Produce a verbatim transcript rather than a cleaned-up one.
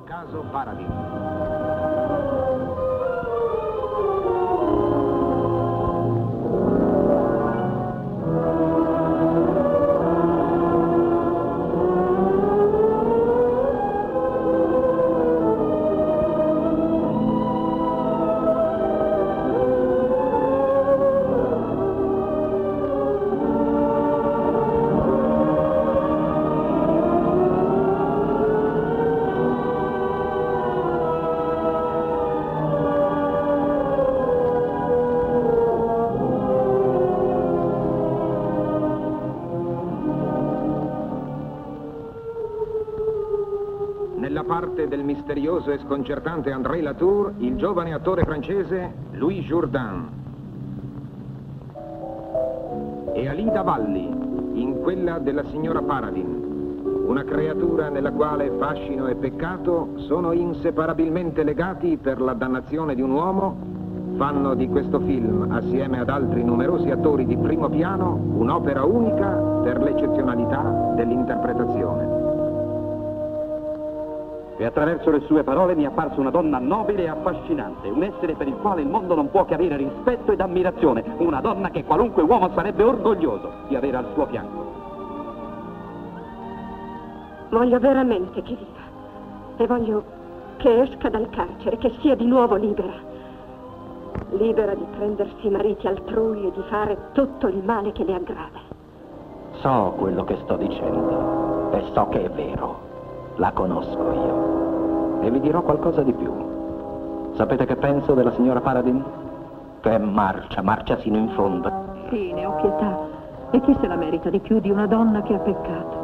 Caso Paradis. Nella parte del misterioso e sconcertante André Latour, il giovane attore francese Louis Jourdan. E Alida Valli, in quella della signora Paradin, una creatura nella quale fascino e peccato sono inseparabilmente legati per la dannazione di un uomo, fanno di questo film, assieme ad altri numerosi attori di primo piano, un'opera unica per l'eccezionalità dell'interpretazione. E attraverso le sue parole mi è apparsa una donna nobile e affascinante, un essere per il quale il mondo non può che avere rispetto ed ammirazione, una donna che qualunque uomo sarebbe orgoglioso di avere al suo fianco. Voglio veramente che viva e voglio che esca dal carcere, che sia di nuovo libera. Libera di prendersi i mariti altrui e di fare tutto il male che le aggrada. So quello che sto dicendo e so che è vero. La conosco io. E vi dirò qualcosa di più. Sapete che penso della signora Paradin? Che marcia, marcia sino in fondo. Sì, ne ho pietà. E chi se la merita di più di una donna che ha peccato?